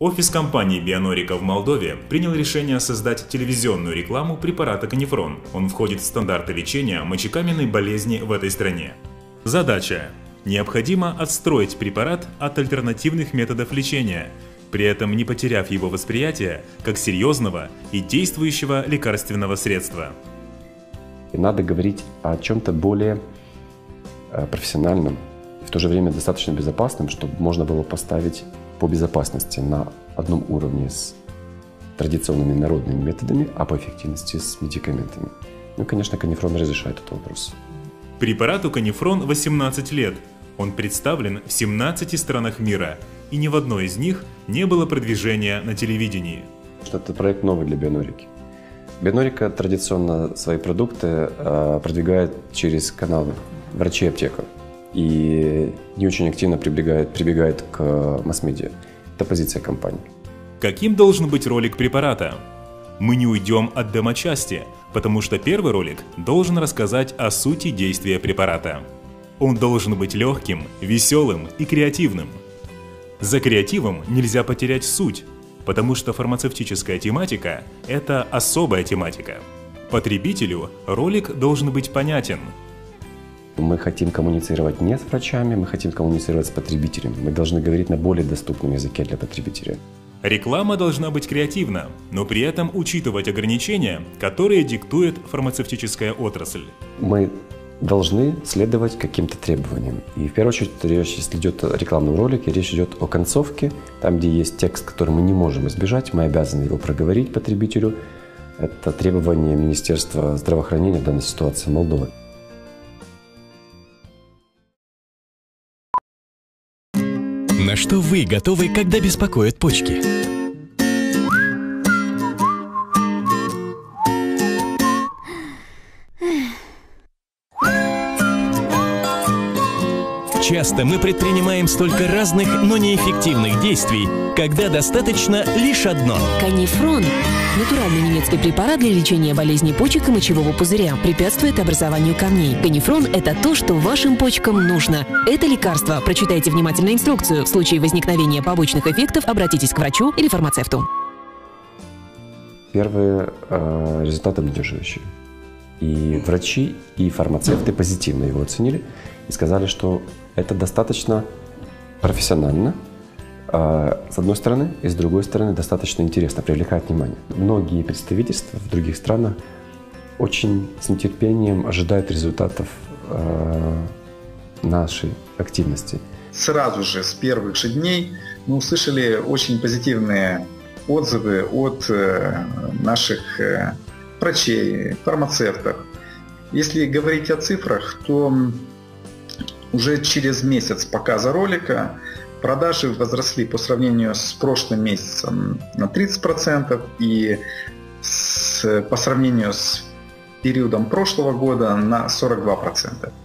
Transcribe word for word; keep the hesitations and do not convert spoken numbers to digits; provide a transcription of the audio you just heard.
Офис компании Bionorica в Молдове принял решение создать телевизионную рекламу препарата канифрон. Он входит в стандарты лечения мочекаменной болезни в этой стране. Задача. Необходимо отстроить препарат от альтернативных методов лечения, при этом не потеряв его восприятие как серьезного и действующего лекарственного средства. И надо говорить о чем-то более профессиональном, в то же время достаточно безопасным, чтобы можно было поставить по безопасности на одном уровне с традиционными народными методами, а по эффективности с медикаментами. Ну, конечно, канифрон разрешает этот вопрос. Препарату канифрон восемнадцать лет. Он представлен в семнадцати странах мира, и ни в одной из них не было продвижения на телевидении. Это проект новый для Bionorica. Bionorica традиционно свои продукты э, продвигает через каналы врачей и аптеков и не очень активно прибегает, прибегает к масс-медиа. Это позиция компании. Каким должен быть ролик препарата? Мы не уйдем от демо-части, потому что первый ролик должен рассказать о сути действия препарата. Он должен быть легким, веселым и креативным. За креативом нельзя потерять суть, потому что фармацевтическая тематика – это особая тематика. Потребителю ролик должен быть понятен. Мы хотим коммуницировать не с врачами, мы хотим коммуницировать с потребителем. Мы должны говорить на более доступном языке для потребителя. Реклама должна быть креативна, но при этом учитывать ограничения, которые диктует фармацевтическая отрасль. Мы должны следовать каким-то требованиям. И в первую очередь, речь, если идет о рекламном ролике, речь идет о концовке, там, где есть текст, который мы не можем избежать, мы обязаны его проговорить потребителю. Это требование Министерства здравоохранения в данной ситуации Молдовы. На что вы готовы, когда беспокоят почки? Часто мы предпринимаем столько разных, но неэффективных действий, когда достаточно лишь одно. Канифрон – натуральный немецкий препарат для лечения болезней почек и мочевого пузыря, препятствует образованию камней. Канифрон – это то, что вашим почкам нужно. Это лекарство. Прочитайте внимательно инструкцию. В случае возникновения побочных эффектов обратитесь к врачу или фармацевту. Первые э, результаты обнадеживающие. И врачи, и фармацевты позитивно его оценили и сказали, что это достаточно профессионально, э, с одной стороны, и с другой стороны достаточно интересно, привлекает внимание. Многие представительства в других странах очень с нетерпением ожидают результатов э, нашей активности. Сразу же, с первых же дней, мы услышали очень позитивные отзывы от э, наших э, врачей, фармацевтов. Если говорить о цифрах, то уже через месяц показа ролика продажи возросли по сравнению с прошлым месяцем на тридцать процентов и с, по сравнению с периодом прошлого года на сорок два процента.